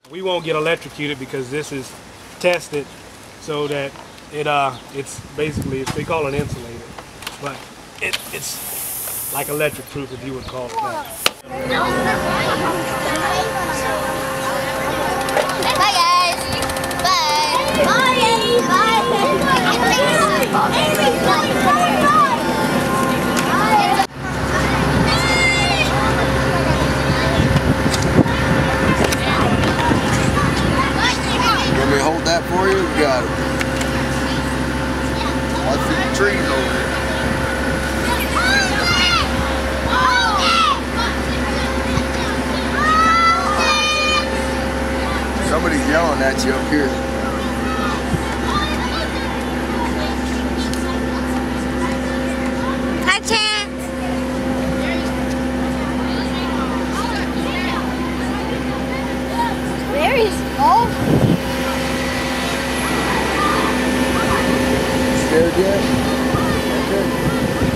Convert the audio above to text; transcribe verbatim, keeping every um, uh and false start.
We won't get electrocuted because this is tested so that it uh it's basically they call it insulated, but it it's like electric proof if you would call it that. Bye guys. Bye. Bye. Bye. Let me hold that for you. You got it. I see the trees over there. Somebody's yelling at you up here. Hi, Chance. Very small. Scared yet? Okay.